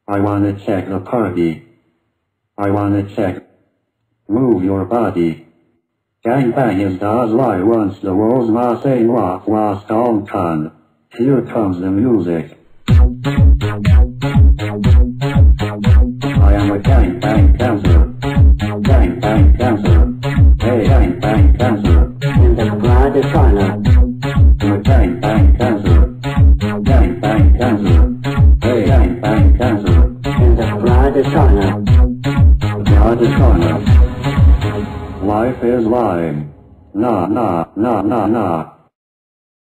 I wanna check the party. I wanna check. Move your body. Gangbang is das lie once the world's ma say rock was down con. Here comes the music. I am a gangbang dancer. Gangbang dancer. Hey gangbang dancer. In the blood of China. I'm a gangbang dancer. Gangbang dancer. Hey gangbang dancer. In the blood of China. Blood is China. Life is lying. Nah, nah, nah, nah, nah.